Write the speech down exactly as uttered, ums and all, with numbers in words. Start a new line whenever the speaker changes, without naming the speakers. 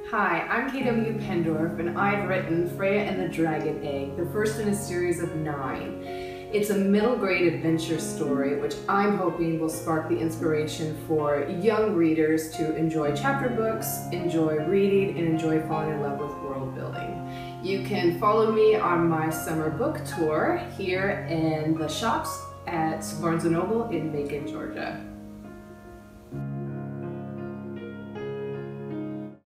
Hi, I'm K W Penndorf, and I've written Freya and the Dragon Egg, the first in a series of nine. It's a middle grade adventure story which I'm hoping will spark the inspiration for young readers to enjoy chapter books, enjoy reading, and enjoy falling in love with world building. You can follow me on my summer book tour here in the shops at Barnes and Noble in Macon, Georgia.